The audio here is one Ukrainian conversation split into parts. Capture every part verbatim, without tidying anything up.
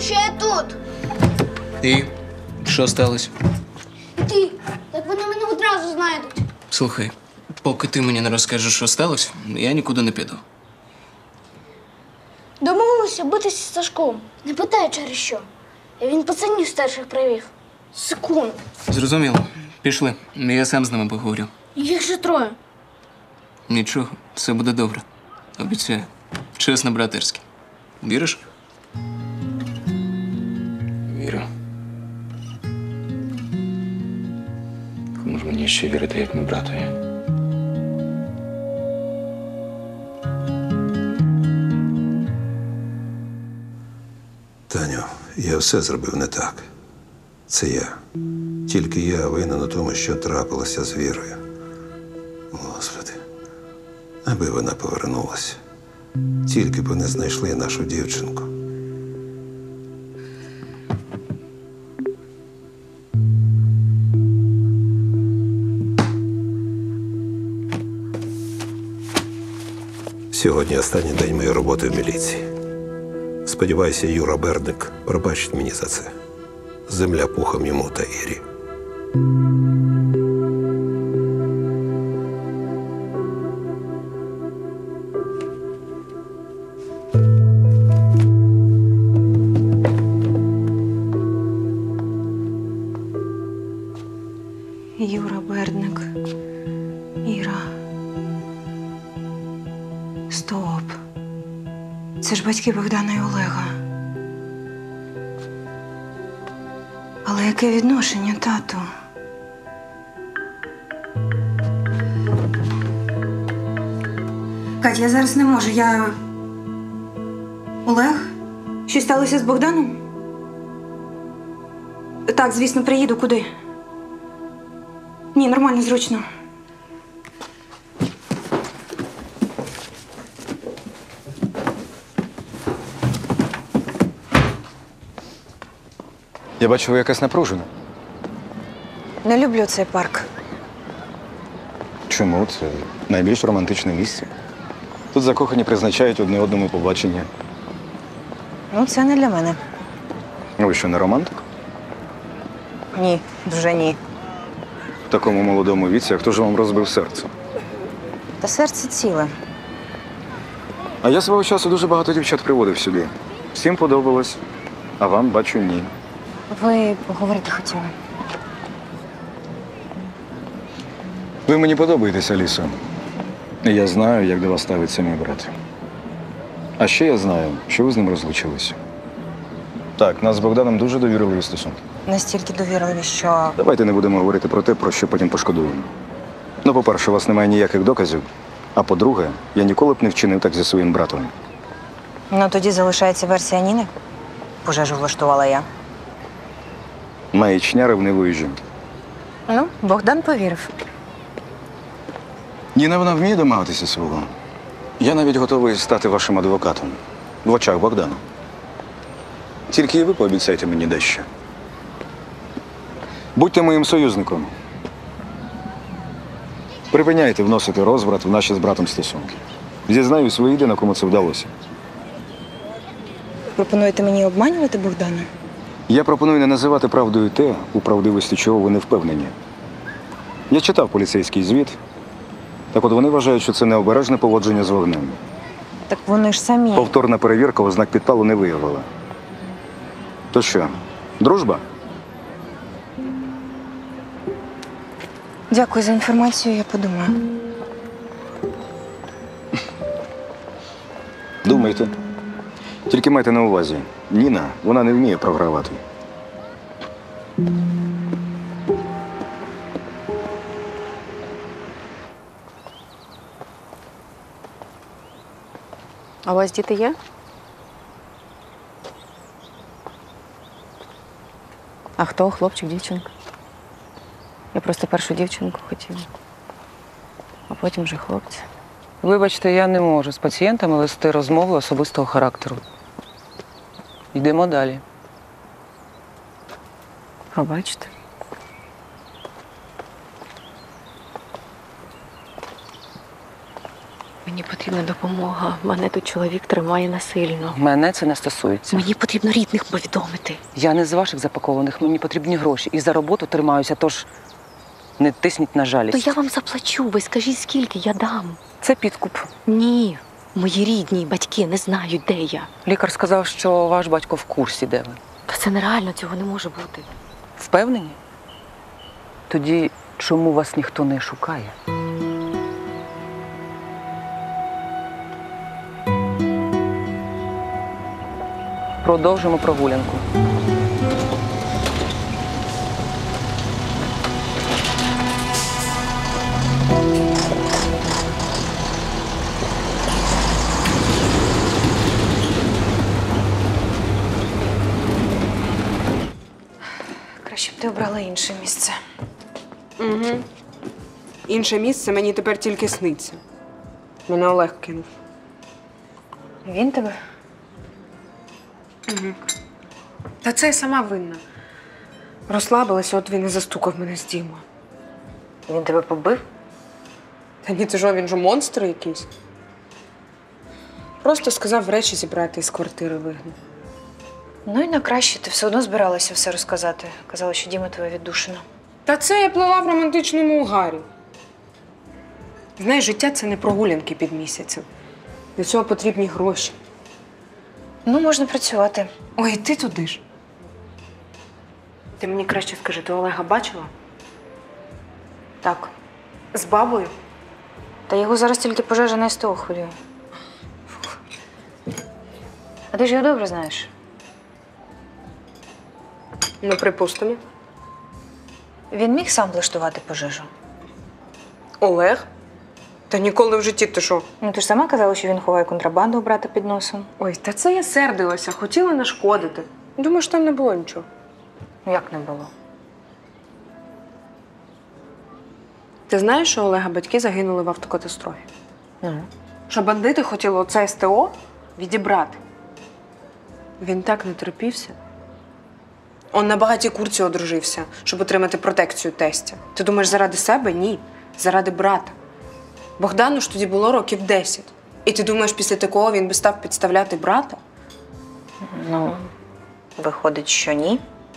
що я тут. І що сталося? Ти, так вони мене одразу знайдуть. Слухай, поки ти мені не розкажеш, що сталося, я нікуди не піду. Домовилися битися з Сашком. Не питай, через що. І він пацанів старших привів. Секунду. Зрозуміло. Пішли. Я сам з ними поговорю. Їх же троє. Нічого, все буде добре. Обіцяю. Чесно, братерськи. Віриш? Вірю. Кому ж мені ще вірити, як не братові? Таню, я все зробив не так. Це я. Тільки я винен у тому, що трапилося з Вірою. Господи, аби вона повернулася. Тільки б вони знайшли нашу дівчинку. Сьогодні останній день моєї роботи в міліції. Сподіваюся, Юра Бердник пробачить мені за це. Земля пухом йому та Ірі. Юра Бердник. Іра. Стоп. Це ж батьки Богдана і Олега. Але яке відношення, тату? Кать, я зараз не можу. Я... Олег? Щось сталося з Богданом? Так, звісно, приїду. Куди? Ні, нормально, зручно. Я бачу, ви якась напружена. Не люблю цей парк. Чому? Це найбільш романтичне місце. Тут закохані призначають одне одному побачення. Ну, це не для мене. Ви що, не романтик? Ні, вже ні. В такому молодому віці, а хто ж вам розбив серце? Та серце ціле. А я свого часу дуже багато дівчат приводив сюди. Всім подобалось, а вам, бачу, ні. Ви поговорити хотіли? Ви мені подобаєтесь, Алісо. І я знаю, як до вас ставиться мій брат. А ще я знаю, що ви з ним розлучилися. Так, нас з Богданом дуже довірливі стосунки. Настільки довірливі, що... Давайте не будемо говорити про те, про що потім пошкодуємо. Ну, по-перше, у вас немає ніяких доказів. А по-друге, я ніколи б не вчинив так зі своїм братом. Ну, тоді залишається версія Ніни. Пожежу влаштувала я. Маячня ревнивої жінки. Ну, Богдан повірив. Ніна, вона вміє домагатися свого. Я навіть готовий стати вашим адвокатом. В очах Богдана. Тільки і ви пообіцяйте мені дещо. Будьте моїм союзником. Припиняйте вносити розбрат в наші з братом стосунки. Зізнаюсь, ви єдина, кому це вдалося. Пропонуєте мені обманювати Богдана? Я пропоную не називати правдою те, у правдивості чого ви не впевнені. Я читав поліцейський звіт. Так от вони вважають, що це необережне поводження з вогнем. Так вони ж самі. Повторна перевірка ознак підпалу не виявила. То що, дружба? Дякую за інформацію, я подумаю. Думайте. Тільки майте на увазі, Ніна, вона не вміє програвати. А у вас діти є? А хто? Хлопчик, дівчинка? Я просто першу дівчинку хотіла, а потім вже хлопця. Вибачте, я не можу з пацієнтами вести розмови особистого характеру. Йдемо далі. Пробачте. Мені потрібна допомога. Мене тут чоловік тримає насильно. Мене це не стосується. Мені потрібно рідних повідомити. Я не з ваших запакованих, мені потрібні гроші. І за роботу тримаюся, тож не тисніть на То жалість. я вам заплачу. Ви скажіть, скільки я дам. Це підкуп. Ні, мої рідні батьки не знають, де я. Лікар сказав, що ваш батько в курсі, де ви. Та це нереально, цього не може бути. Впевнені? Тоді чому вас ніхто не шукає? Продовжимо прогулянку. Краще б ти обрала інше місце. Угу. Інше місце мені тепер тільки сниться. Мене Олег кинув. Він тебе? Та це я сама винна. Розслабилася, от він і застукав мене з Дімою. Він тебе побив? Та ні, ти що, він же монстр якийсь. Просто сказав речі зібрати і з квартири вигнав. Ну і на краще, ти все одно збиралася все розказати. Казала, що Діма твоя віддушина. Та це я плела в романтичному угарі. Знаєш, життя – це не прогулянки під місяцем. Для цього потрібні гроші. Ну, можна працювати. Ой, і ти туди ж. Ти мені краще скажи, ти Олега бачила? Так. З бабою? Та його зараз тільки пожежа на СТО хвилює. А ти ж його добре знаєш. Ну, припустимо. Він міг сам влаштувати пожежу. Олег? Та ніколи в житті ти що? Ну, ти ж сама казала, що він ховає контрабанду у брата під носом. Ой, та це я сердилася, хотіла нашкодити. Думаєш, там не було нічого? Ну, як не було? Ти знаєш, що Олега батьки загинули в автокатастрофі? Ну. Що бандити хотіли оце СТО відібрати. Він так не терпівся. Он на багатій курці одружився, щоб отримати протекцію тестя. Ти думаєш, заради себе? Ні. Заради брата. Богдану ж тоді було років десять. І ти думаєш, після такого він би став підставляти брата? Ну, виходить, що ні.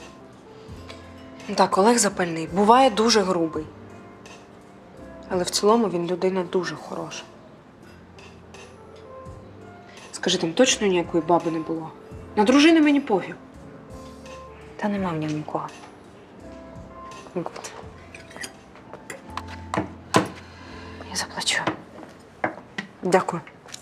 Так, Олег запальний. Буває дуже грубий. Але в цілому він людина дуже хороша. Скажи, там точно ніякої баби не було? На дружину мені пофіг. Та нема в ньому нікого. Я заплачу. Дякую.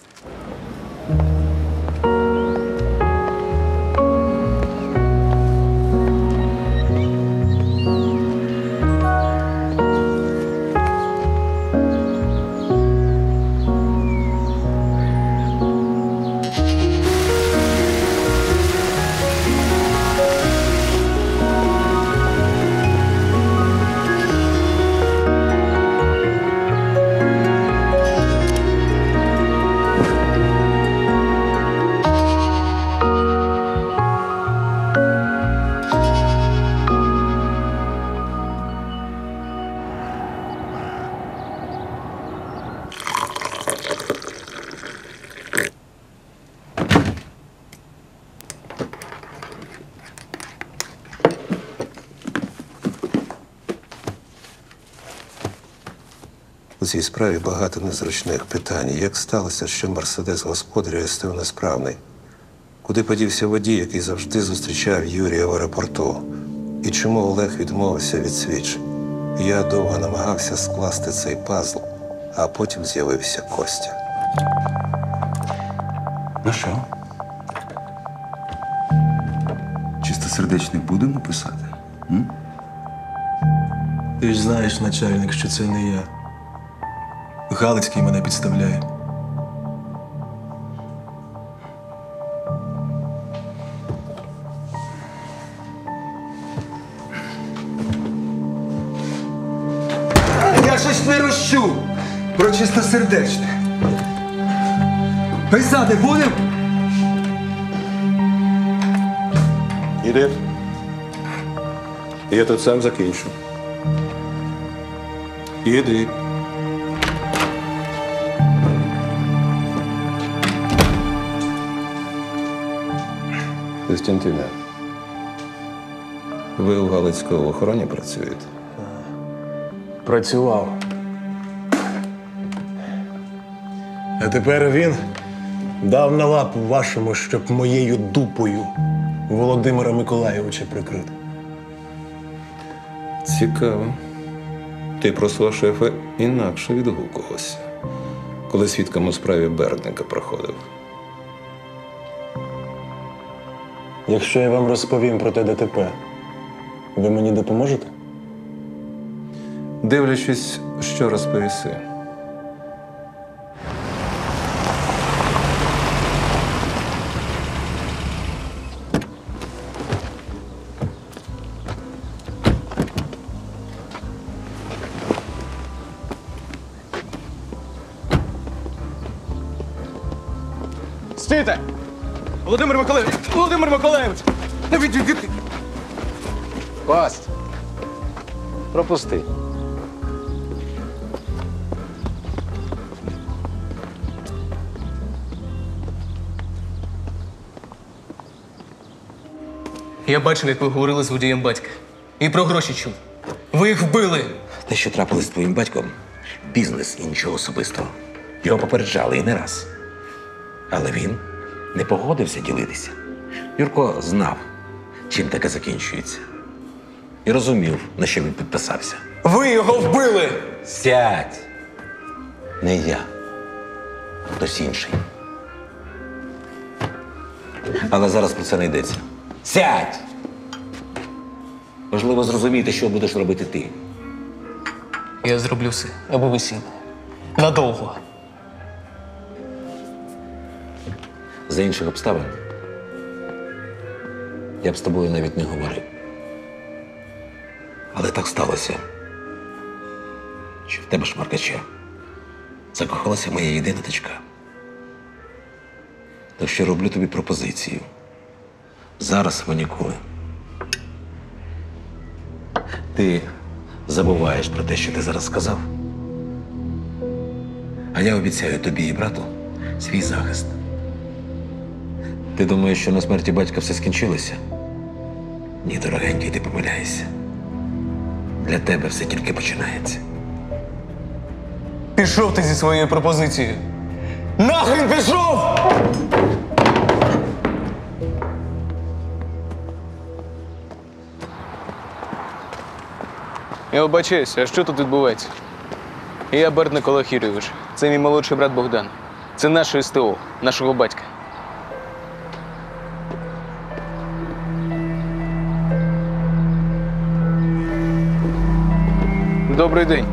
У цій справі багато незручних питань. Як сталося, що Мерседес господаря СТО несправний? Куди подівся водій, який завжди зустрічав Юрія в аеропорту? І чому Олег відмовився від свідчень? Я довго намагався скласти цей пазл, а потім з'явився Костя. Ну що? Чистосердечний будемо писати? М? Ти ж знаєш, начальник, що це не я. Галицький мене підставляє. Я щось не розчув про чистосердечне. Писати будемо? Іди. Я тут сам закінчу. Іди. Костянтине, ви у Галицького в охороні працюєте? Працював. А тепер він дав на лапу вашому, щоб моєю дупою Володимира Миколайовича прикрити. Цікаво. Ти про свого шефа інакше відгукувався, коли свідком у справі Бердника проходив. Якщо я вам розповім про те ДТП, ви мені допоможете? Дивлячись, що розповіси. Стійте! Володимир Миколаївич! Володимир Миколаївич! Та відійдіть! Кость, пропусти. Я бачив, як ви говорили з водієм батька. І про гроші чув. Ви їх вбили! Те, що трапилось з твоїм батьком, бізнес і нічого особистого. Його попереджали і не раз. Але він не погодився ділитися. Юрко знав, чим таке закінчується. І розумів, на що він підписався. Ви його вбили! Сядь! Не я. Хтось інший. Але зараз про це не йдеться. Сядь! Важливо зрозуміти, що будеш робити ти. Я зроблю все, аби ви сіли. Надовго. За інших обставин я б з тобою навіть не говорив. Але так сталося, що в тебе, шмаркача, закохалася моя єдина дочка. Так що роблю тобі пропозицію. Зараз або ніколи. Ти забуваєш про те, що ти зараз сказав. А я обіцяю тобі і брату свій захист. Ти думаєш, що на смерті батька все скінчилося? Ні, дорогенький, ти помиляєшся. Для тебе все тільки починається. Пішов ти зі своєю пропозицією. Нахрен пішов! Я вибачаюся, а що тут відбувається? Я Бердник Олег Юрійович. Це мій молодший брат Богдан. Це наше СТО, нашого батька. Добрий день.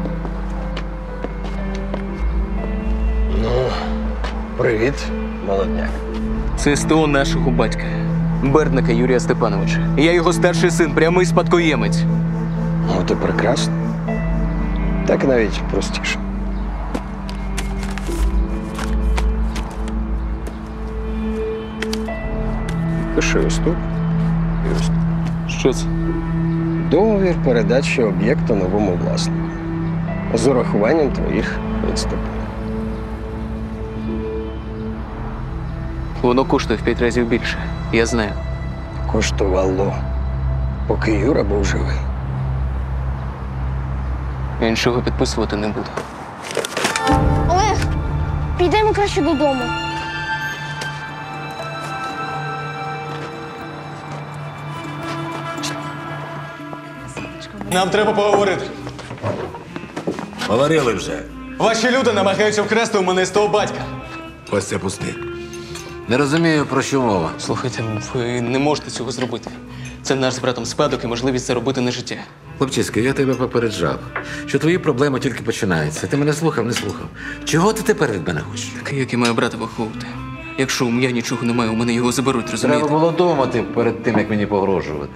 Ну, привіт, молодняк. Це СТО нашого батька. Бердника Юрія Степановича. Я його старший син, прямий спадкоємець. Ну, то прекрасно. Так навіть простіше. Пиши ось тут. І ось тут. Що це? Договір передачі об'єкту новому власнику. З урахуванням твоїх відступів. Воно коштує в п'ять разів більше. Я знаю. Коштувало, поки Юра був живий. Я нічого підписувати не буду. Олег, підемо краще додому. Нам треба поговорити. Говорили вже. Ваші люди намагаються вкрасти у мене з того батька. Ось це пусти. Не розумію, про що мова. Слухайте, ви не можете цього зробити. Це наш з братом спадок і можливість заробити на життя. Хлопчисько, я тебе попереджав, що твої проблеми тільки починаються. Ти мене слухав, не слухав. Чого ти тепер від мене хочеш? Так як я маю брата виховувати? Якщо у мене нічого немає, у мене його заберуть, розумієте? Треба було думати перед тим, як мені погрожувати.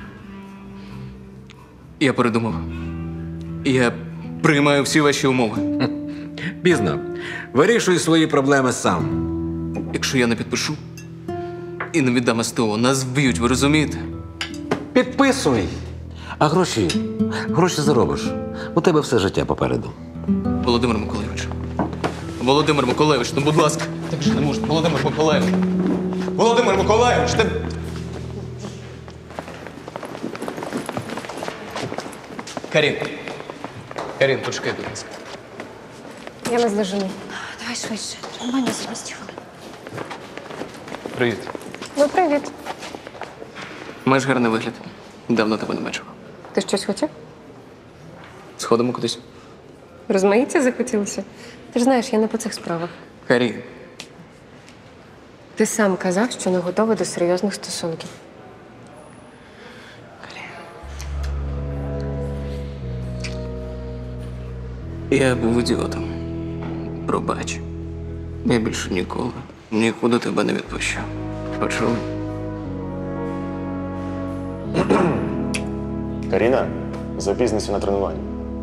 Я передумав. Я приймаю всі ваші умови. Пізно. Вирішуй свої проблеми сам. Якщо я не підпишу і не віддам СТО, нас вб'ють, ви розумієте? Підписуй. А гроші? Гроші заробиш. У тебе все життя попереду. Володимир Миколайович. Володимир Миколайович, ну будь ласка. Так же не можна. Володимир Миколайович. Володимир Миколайович, ти... Карін. Карін, почекай, будь ласка. Я не здожену. Давай швидше. Нормально за двісті хвилин. Привіт. Ну, привіт. Маєш гарний вигляд. Давно тебе не бачив. Ти щось хотів? Сходимо кудись. Розмаїться захотілося? Ти ж знаєш, я не по цих справах. Карін. Ти сам казав, що не готовий до серйозних стосунків. Я був ідіотом. Пробач. Я більше ніколи, нікуди тебе не відпущу. Почув? Каріна, запізнися на тренування.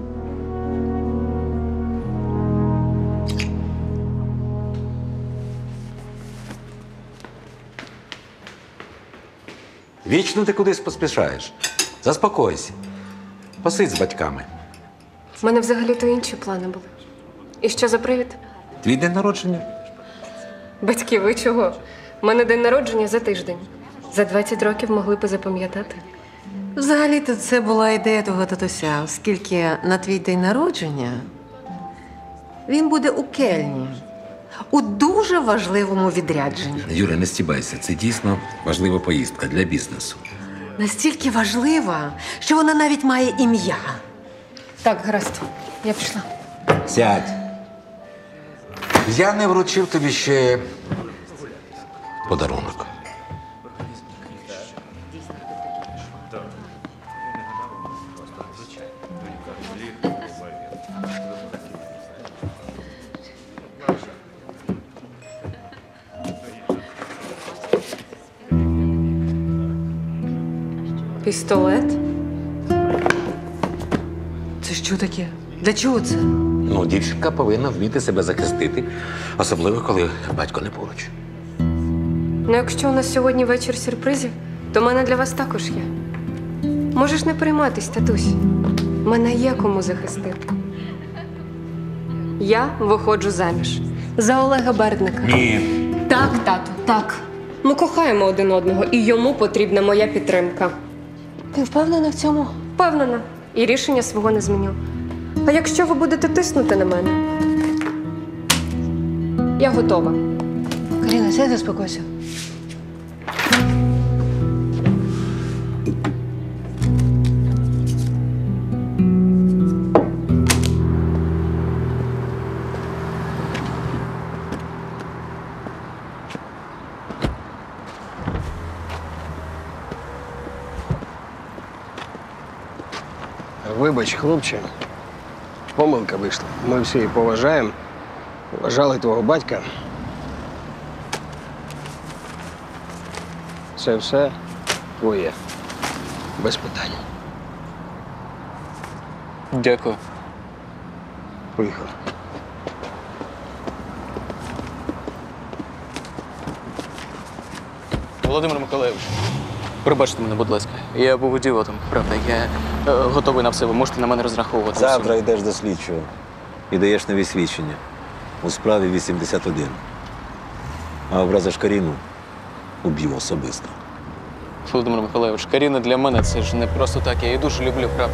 Вічно ти кудись поспішаєш. Заспокойся. Посидь з батьками. У мене взагалі-то інші плани були. І що за привід? Твій день народження. Батьки, ви чого? У мене день народження за тиждень. За двадцять років могли б запам'ятати. Взагалі-то це була ідея твого татуся, оскільки на твій день народження він буде у Кельні, у дуже важливому відрядженні. Юра, не стібайся. Це дійсно важлива поїздка для бізнесу. Настільки важлива, що вона навіть має ім'я. Так, гаразд. Я пішла. Сядь. Я не вручив тобі ще подарунок. Пістолет? Це що таке? Для чого це? Ну, дівчинка повинна вміти себе захистити, особливо, коли батько не поруч. Ну, якщо у нас сьогодні вечір сюрпризів, то в мене для вас також є. Можеш не перейматись, татусь. Мене є кому захистити. Я виходжу заміж. За Олега Бердника. Ні. Так, тату, так. Ми кохаємо один одного, і йому потрібна моя підтримка. Ти впевнена в цьому? Впевнена. І рішення свого не зміню. А якщо ви будете тиснути на мене, я готова. Каріна, сядь, заспокойся. Вибач, хлопче, помилка вийшла. Ми всі її поважаємо, вважали твого батька. Це все твоє. Без питань. Дякую. Поїхали. Володимир Миколайович, пробачте мене, будь ласка. Я був ідіотом, правда. Я е, готовий на все. Ви можете на мене розраховувати. Завтра йдеш до слідчого і даєш нові свідчення у справі вісімдесят один. А образиш Каріну – уб'ю особисто. Володимир Миколайович, Каріна для мене це ж не просто так. Я її дуже люблю, правда.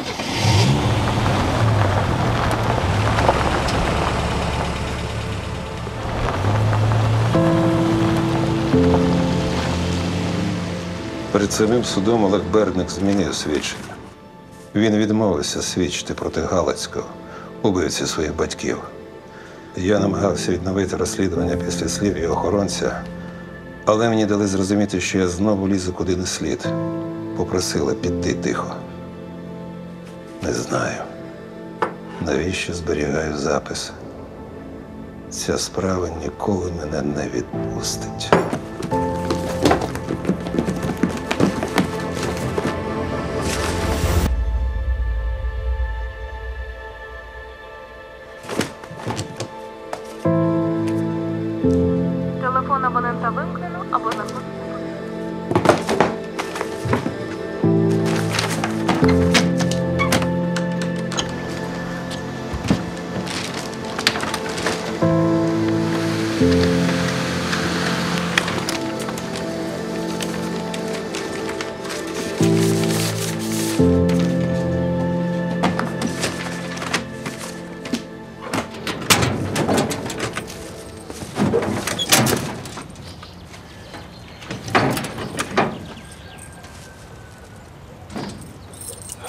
Перед самим судом Олег Бердник змінив свідчення. Він відмовився свідчити проти Галицького, убивці своїх батьків. Я намагався відновити розслідування після слів його охоронця, але мені дали зрозуміти, що я знову лізу куди не слід. Попросили піти тихо. Не знаю, навіщо зберігаю запис. Ця справа ніколи мене не відпустить. Телефон абонента вимкнено або знаходиться.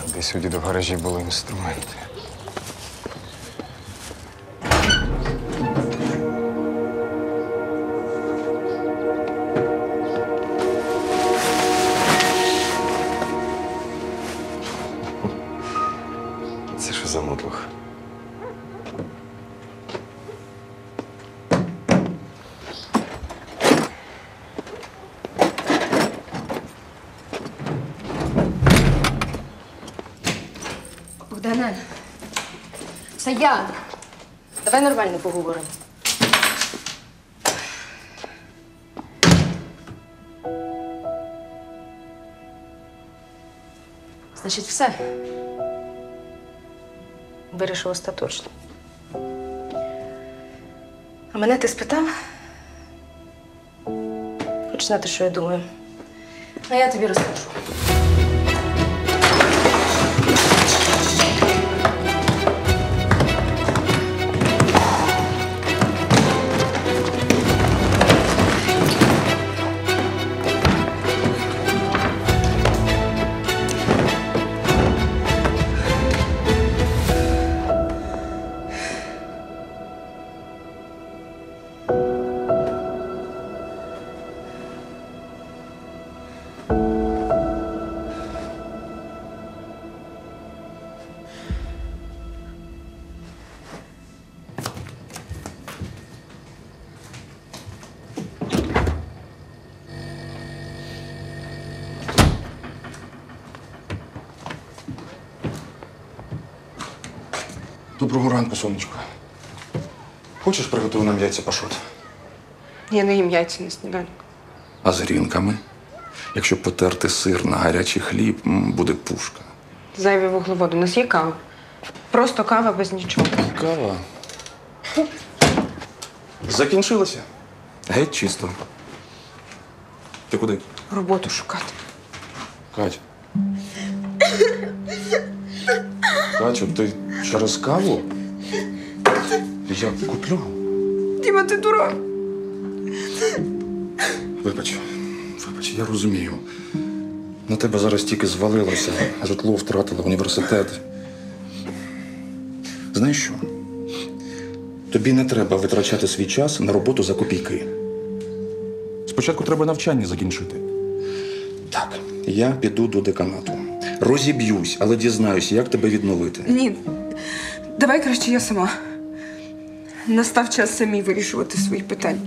Десь у діда в гаражі були інструменти. Це що за мотлух? Богдане, це я. Давай нормально поговоримо. Значить, все. Вирішив остаточно. А мене ти спитав? Хочеш знати, що я думаю? А я тобі розкажу. Доброго ранку, сонечко. Хочеш приготую нам яйця пашот? Я не їм яйця на сніданок. А з грінками? Якщо потерти сир на гарячий хліб, м, буде пушка. Зайві вуглеводи. У нас є кава. Просто кава без нічого. Кава. Закінчилося. Геть чисто. Ти куди? Роботу шукати. Кать. Катю, ти через каву? Я куплю. Діма, ти дурак. Вибач, вибач, я розумію. На тебе зараз тільки звалилося, житло втратила, університет. Знаєш що? Тобі не треба витрачати свій час на роботу за копійки. Спочатку треба навчання закінчити. Так, я піду до деканату. Розіб'юсь, але дізнаюсь, як тебе відновити. Ні. Давай краще я сама. Настав час самі вирішувати свої питання.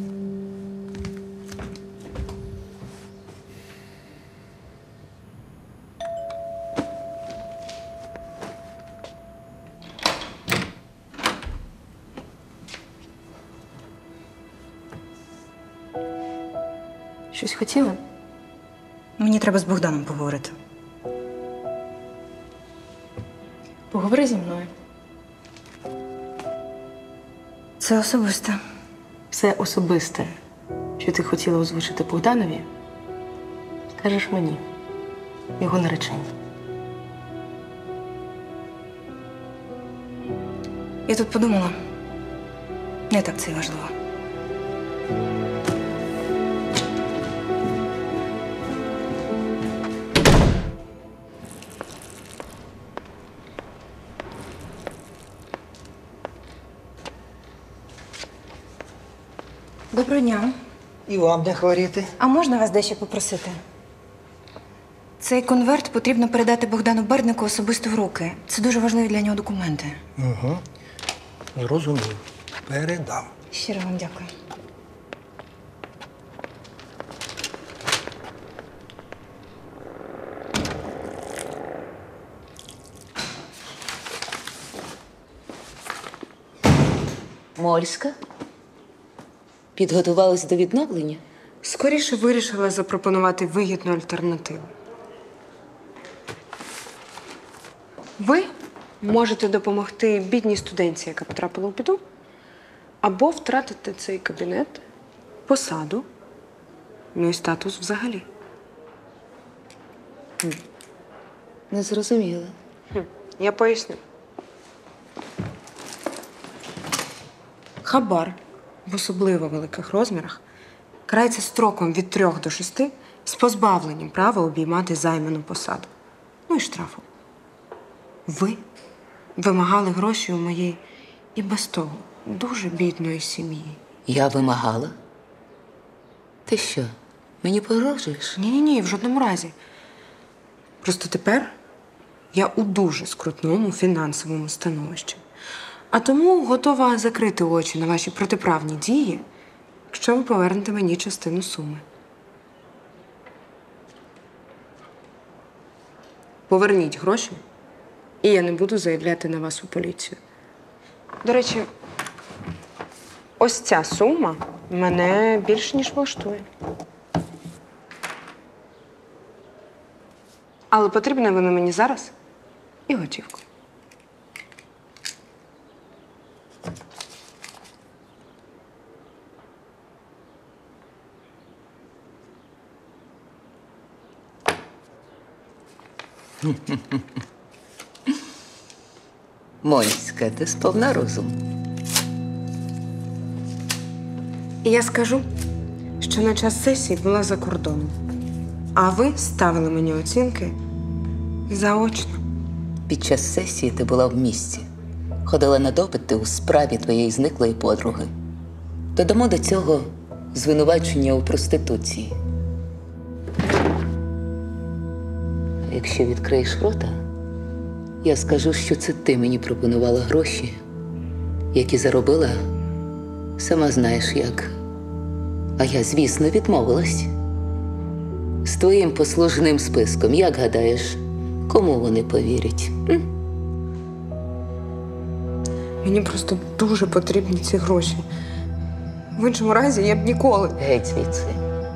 Щось хотіла? Мені треба з Богданом поговорити. Поговори зі мною. Це особисте. Все особисте, що ти хотіла озвучити Богданові, кажеш мені, його нареченій. Я тут подумала. Не так це й важливо. Доброго дня. І вам не хворіти. А можна вас дещо попросити? Цей конверт потрібно передати Богдану Берднику особисто в руки. Це дуже важливі для нього документи. Угу. Зрозумів. Передам. Щиро вам дякую. Мольська? Підготувалась до відновлення? Скоріше вирішила запропонувати вигідну альтернативу. Ви можете допомогти бідній студентці, яка потрапила у біду, або втратити цей кабінет, посаду, ну і статус взагалі. Не зрозуміла. Хм, я поясню. Хабар в особливо великих розмірах карається строком від трьох до шести з позбавленням права обіймати займану посаду. Ну і штрафом. Ви вимагали гроші у моєї і без того дуже бідної сім'ї. Я вимагала? Ти що, мені погрожуєш? Ні-ні-ні, в жодному разі. Просто тепер я у дуже скрутному фінансовому становищі. А тому готова закрити очі на ваші протиправні дії, якщо ви повернете мені частину суми. Поверніть гроші, і я не буду заявляти на вас у поліцію. До речі, ось ця сума мене більше, ніж влаштує. Але потрібна вона мені зараз і готівку. Мольська, ти сповна розум. І я скажу, що на час сесії була за кордоном. А ви ставили мені оцінки заочно. Під час сесії ти була в місті. Ходила на допити у справі твоєї зниклої подруги. Додамо до цього звинувачення у проституції. А якщо відкриєш рота, я скажу, що це ти мені пропонувала гроші, які заробила, сама знаєш як. А я, звісно, відмовилась. З твоїм послужним списком, як гадаєш, кому вони повірять? М? Мені просто дуже потрібні ці гроші. В іншому разі я б ніколи. Геть звідси.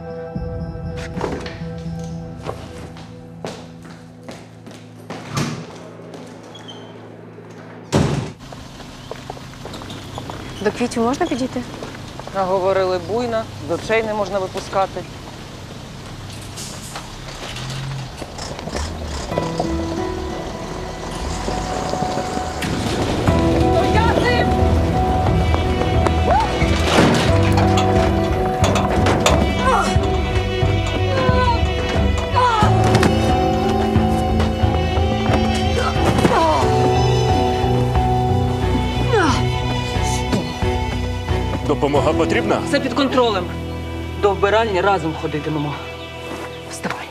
До квітів можна підійти? Наговорили буйно, з очей не можна випускати. Допомога потрібна? Все під контролем. До вбиральні разом ходитимемо. Вставай.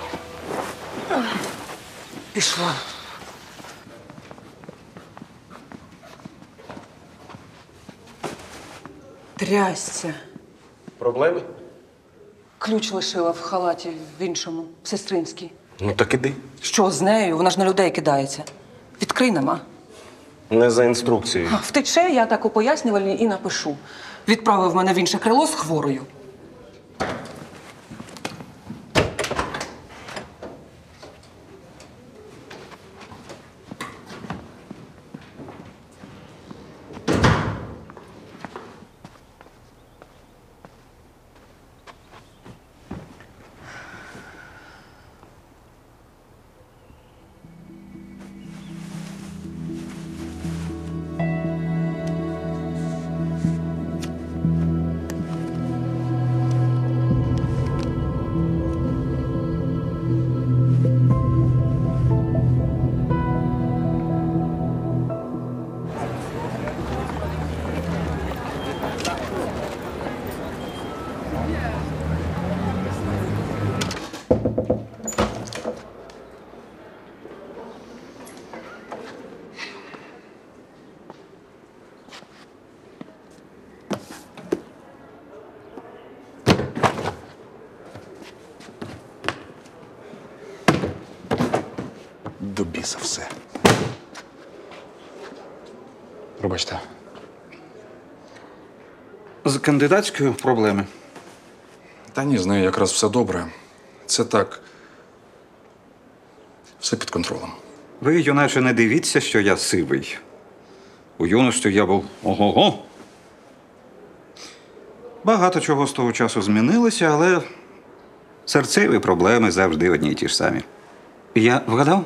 Пішла. Трясся. Проблеми? Ключ лишила в халаті в іншому, в сестринській. Ну так іди. Що з нею? Вона ж на людей кидається. Відкрий нам, а? Не за інструкцією. Втече, я так у пояснювальні і напишу. Відправив мене в інше крило з хворою. До біса все. Пробачте. З кандидатською проблеми? Та ні, з нею якраз все добре. Це так. Все під контролем. Ви, юначе, не дивіться, що я сивий. У юності я був ого-го. Багато чого з того часу змінилося, але серцеві проблеми завжди одні й ті ж самі. Я вгадав?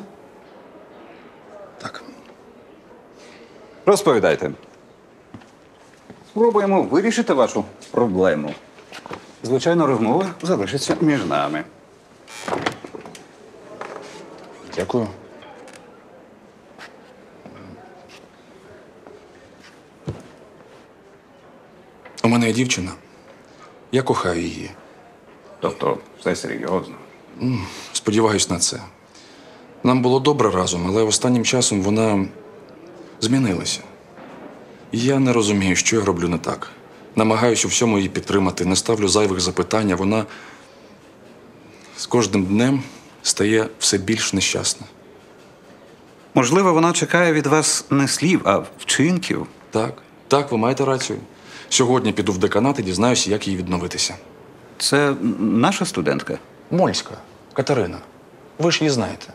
Так. Розповідайте. Спробуємо вирішити вашу проблему. Звичайно, розмова залишиться між нами. Дякую. У мене є дівчина. Я кохаю її. Тобто, все серйозно. М, Сподіваюсь на це. Нам було добре разом, але останнім часом вона змінилася. І я не розумію, що я роблю не так. Намагаюся у всьому її підтримати, не ставлю зайвих запитань, а вона з кожним днем стає все більш нещасна. Можливо, вона чекає від вас не слів, а вчинків. Так, так, ви маєте рацію. Сьогодні піду в деканат і дізнаюся, як їй відновитися. Це наша студентка? Мольська, Катерина. Ви ж її знаєте.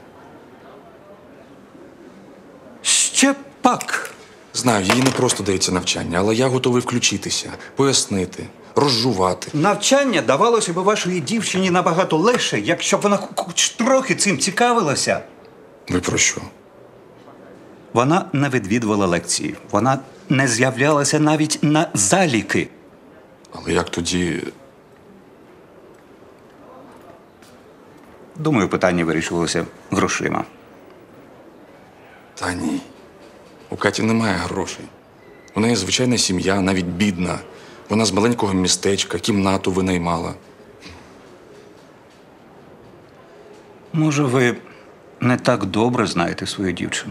Ще пак. Знаю, їй не просто дається навчання, але я готовий включитися, пояснити, розжувати. Навчання давалося б вашій дівчині набагато легше, якщо б вона хоч трохи цим цікавилася. Ви про що? Вона не відвідувала лекції. Вона не з'являлася навіть на заліки. Але як тоді? Думаю, питання вирішувалося грошима. Та ні. У Каті немає грошей. У неї звичайна сім'я, навіть бідна. Вона з маленького містечка, кімнату винаймала. Може, ви не так добре знаєте свою дівчину?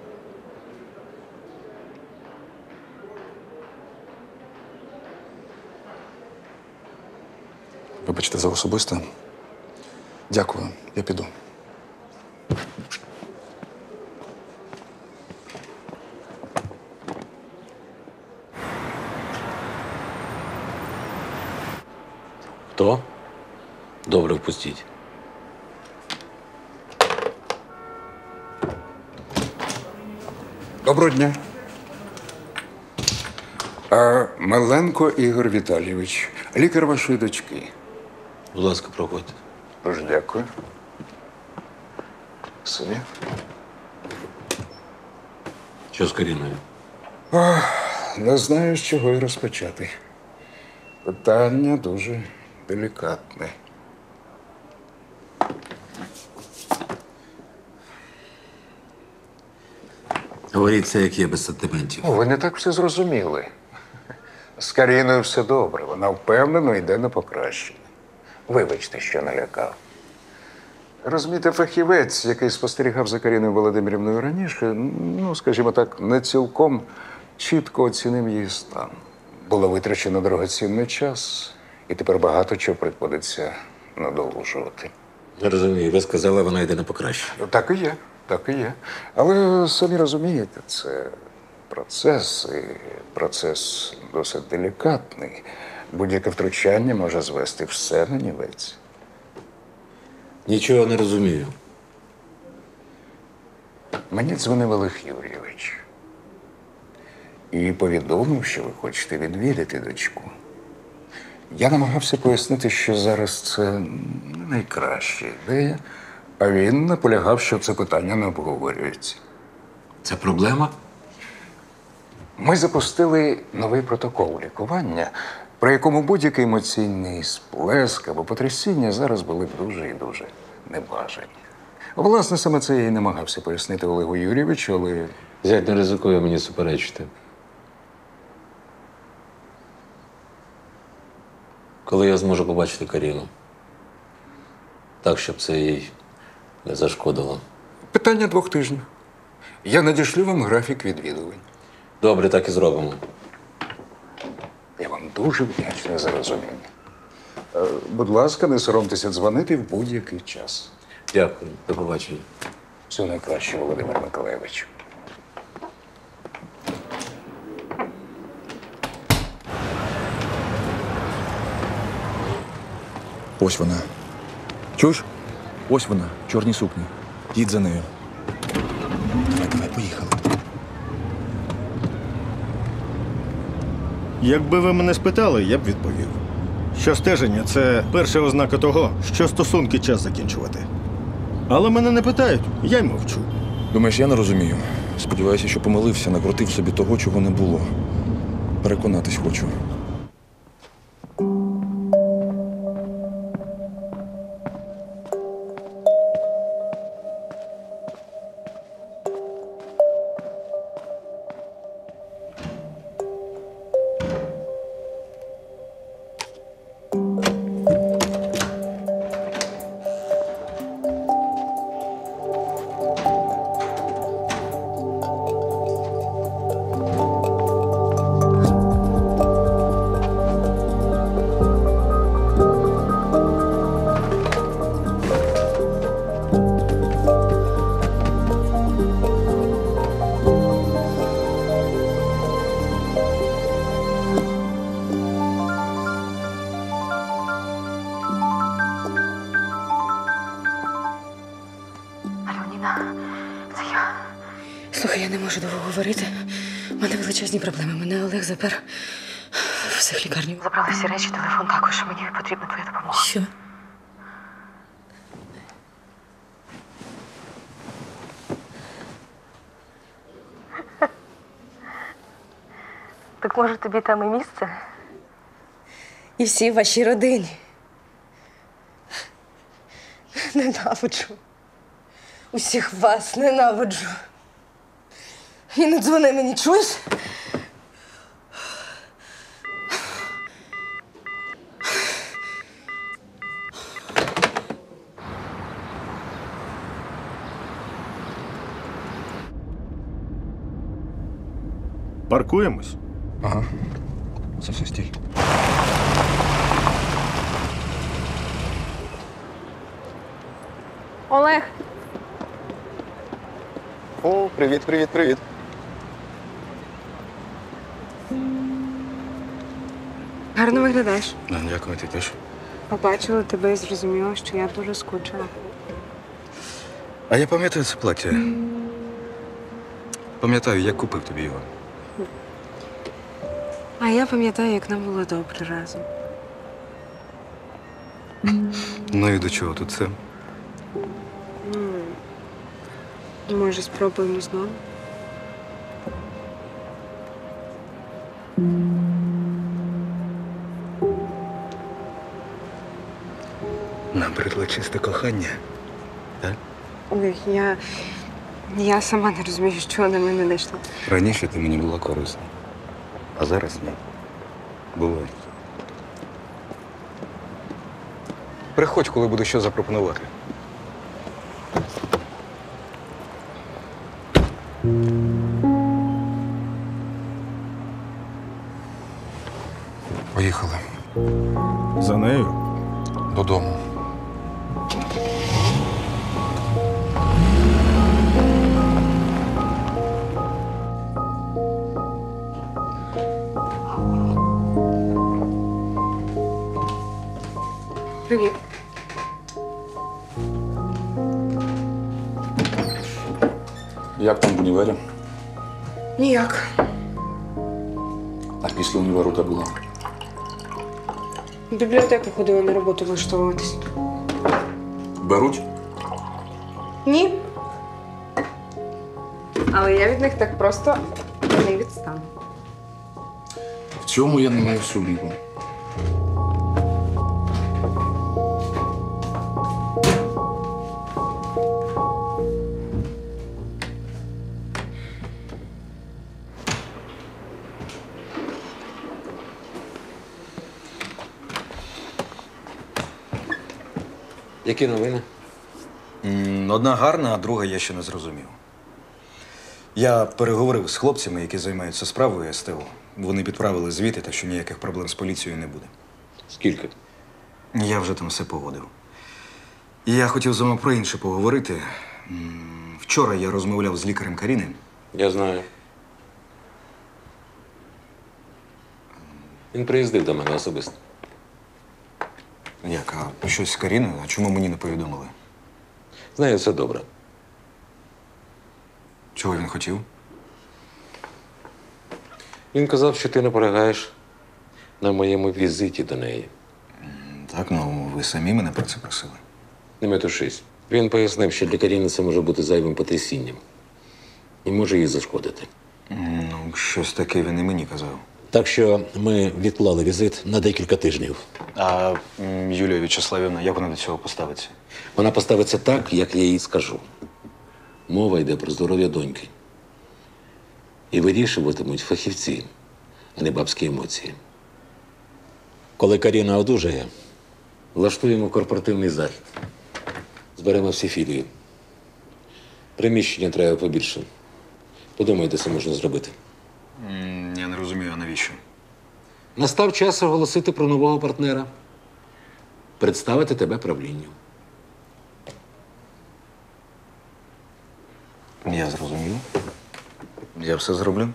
Вибачте за особисте. Дякую, я піду. Хто? Добре, впустіть. Доброго дня. А, Меленко Ігор Віталійович, лікар вашої дочки. Будь ласка, проходьте. Дуже дякую. Собі. Що з Каріною? Ох, не знаю, з чого й розпочати. Питання дуже делікатне. Говоріть це, як є, без сантиментів. О, ви не так все зрозуміли. З Каріною все добре. Вона впевнено йде на покращення. Вибачте, що налякав. Розумієте, фахівець, який спостерігав за Каріною Володимирівною раніше, ну, скажімо так, не цілком чітко оцінив її стан. Було витрачено дорогоцінний час, і тепер багато чого приходиться надолужувати. Не розумію, ви сказали, вона йде на покращення. Так і є, так і є. Але самі розумієте, це процес, і процес досить делікатний. Будь-яке втручання може звести все на нівець. Нічого не розумію. Мені дзвонив Олег Юрійович і повідомив, що ви хочете відвідати дочку. Я намагався пояснити, що зараз це не найкраща ідея, а він наполягав, що це питання не обговорюється. Це проблема? Ми запустили новий протокол лікування, при якому будь-який емоційний сплеск або потрясіння зараз були б дуже і дуже небажані. Власне, саме це я і намагався пояснити Олегу Юрійовичу, але... Зять не ризикує мені суперечити. Коли я зможу побачити Каріну? Так, щоб це їй не зашкодило. Питання двох тижнів. Я надішлю вам графік відвідувань. Добре, так і зробимо. Я вам дуже вдячний за розуміння. Е, Будь ласка, не соромтеся дзвонити в будь-який час. Дякую. До побачення. Всього найкращого, Володимир Миколайович. Ось вона. Чуєш? Ось вона, в чорній сукні. Їдь за нею. Давай, давай, поїхали. Якби ви мене спитали, я б відповів. Що стеження – це перша ознака того, що стосунки час закінчувати. Але мене не питають, я й мовчу. Думаєш, я не розумію? Сподіваюся, що помилився, накрутив собі того, чого не було. Переконатись хочу. Слухай, я не можу довго говорити. У мене величезні проблеми. Мене Олег запер в психлікарню. Забрали всі речі, телефон також. Мені потрібна твоя допомога. Що? Так може тобі там і місце? І всі в вашій родині. Ненавиджу. Усіх вас ненавиджу. І не дзвони мені, чуєш? Паркуємось? Ага. Це все стій. Олег, О, привіт, привіт, привіт. гарно виглядаєш. Дякую, ти теж. Побачила тебе і зрозуміла, що я дуже скучила. А я пам'ятаю це плаття. Пам'ятаю, як купив тобі його. А я пам'ятаю, як нам було добре разом. Ну і до чого тут це? М, Може, спробуємо знову? Набридло чисте кохання. Так? Олег, я. Я сама не розумію, що на мене знайшло. Раніше ти мені була корисна. А зараз ні. Бувай. Приходь, коли буде що запропонувати. Поїхали. За нею? Додому. Привіт. Як там в універі? Ніяк. А після універу де була? В бібліотеку ходила на роботу влаштовуватись. Беруть? Ні. Але я від них так просто не відстану. В цьому я не маю сумніву. Які новини? М, Одна гарна, а друга я ще не зрозумів. Я переговорив з хлопцями, які займаються справою СТО. Вони підправили звіти, так що ніяких проблем з поліцією не буде. Скільки? Я вже там все погодив. І я хотів з вами про інше поговорити. М, Вчора я розмовляв з лікарем Каріни. Я знаю. Він приїздив до мене особисто. Як? А щось з Каріною? А чому мені не повідомили? Знаю, все добре. Чого він хотів? Він казав, що ти наполягаєш на моєму візиті до неї. Так, ну ви самі мене про це просили. Не метушись. Він пояснив, що для Каріни це може бути зайвим потрясінням. І може їй зашкодити. Ну, щось таке він і мені казав. Так що ми відклали візит на декілька тижнів. А м, Юлія В'ячеславівна, як вона до цього поставиться? Вона поставиться так, як я їй скажу. Мова йде про здоров'я доньки. І вирішуватимуть фахівці, а не бабські емоції. Коли Каріна одужає, влаштуємо корпоративний захід. Зберемо всі філії. Приміщення треба побільше. Подумай, де це можна зробити. М, Я не розумію, а навіщо? Настав час оголосити про нового партнера. Представити тебе правлінню. Я зрозумів. Я все зроблю.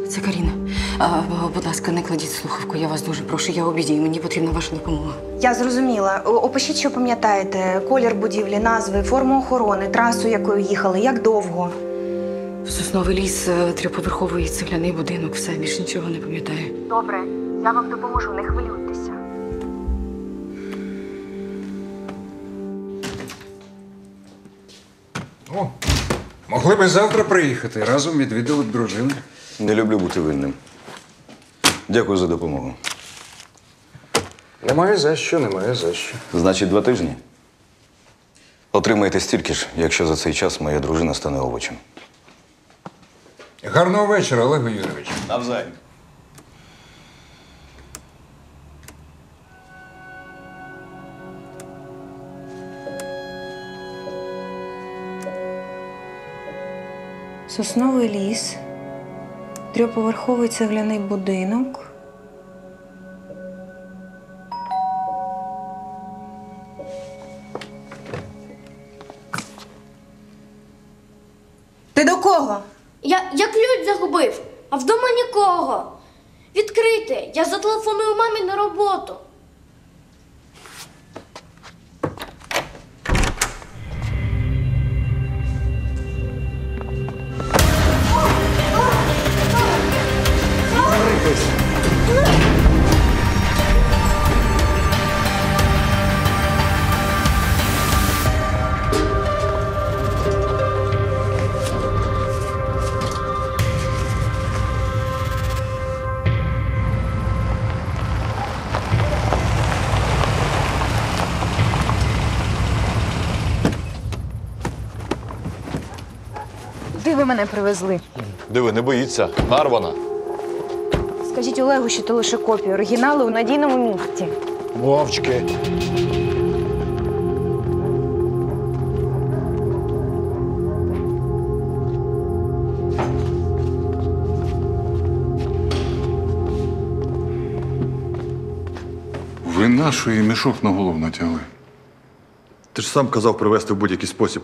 Це Каріна. А, будь ласка, не кладіть слухавку, я вас дуже прошу. Я у біді, і мені потрібна ваша допомога. Я зрозуміла. О- Опишіть, що пам'ятаєте. Колір будівлі, назви, форму охорони, трасу, якою їхали, як довго. Сосновий ліс, е, трьохповерховий цегляний будинок, все, більше нічого не пам'ятаю. Добре, я вам допоможу, не хвилюйтеся. О, могли би завтра приїхати, разом відвідали б дружину. Не люблю бути винним. Дякую за допомогу. Немає за що, немає за що. Значить, два тижні. Отримаєте стільки ж, якщо за цей час моя дружина стане овочем. Гарного вечора, Олег Юрійович. Навзаєм. Сосновий ліс, трьохповерховий цегляний будинок. Ти до кого? Я, я ключ загубив, а вдома нікого. Відкрийте, я зателефоную мамі на роботу. Куди ви мене привезли? Диви, не боїться. Нарвана. Скажіть Олегу, що то лише копія. Оригінали у надійному місці. Мовчки. Ви нашої мішок на голову натягли. Ти ж сам казав привезти в будь-який спосіб.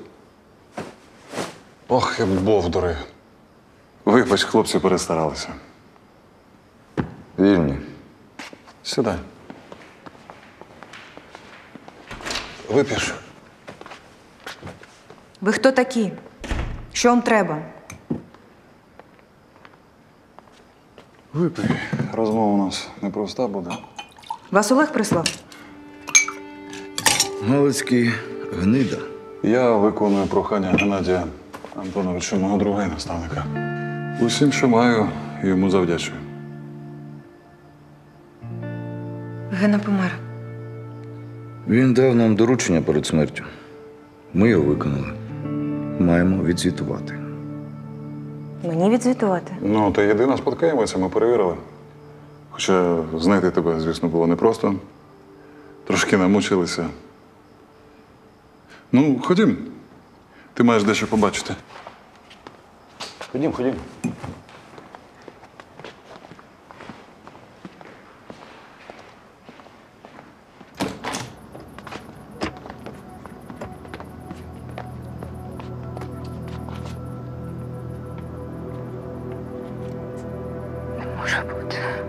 Ох, як бовдури. Вибач, хлопці перестаралися. Вільні. Сідай. Вип'єш? Ви хто такі? Що вам треба? Випий. Розмова у нас непроста буде. Вас Олег прислав? Галицький гнида. Я виконую прохання Геннадія Антоновича, мого друга і наставника. Усім, що маю, йому завдячую. Гена помер. Він дав нам доручення перед смертю. Ми його виконали. Маємо відзвітувати. Мені відзвітувати? Ну, ти єдина спадкоємиця, ми перевірили. Хоча знайти тебе, звісно, було непросто. Трошки намучилися. Ну, ходім. Ти маєш дещо побачити. Ходім, ходім. Не може бути.